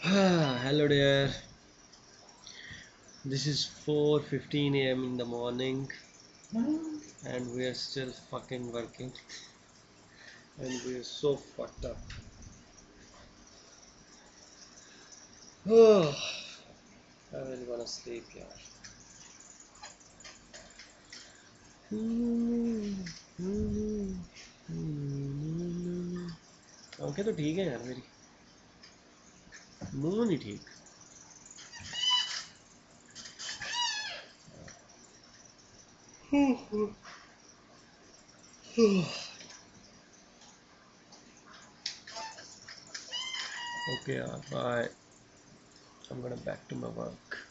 Hello there. This is 4:15 a.m. in the morning and we are still fucking working and we are so fucked up. Oh, I really wanna sleep, yeah. आंखें तो ठीक है यार मेरी, मुंह नहीं ठीक. Okay, bye. I'm gonna back to my work.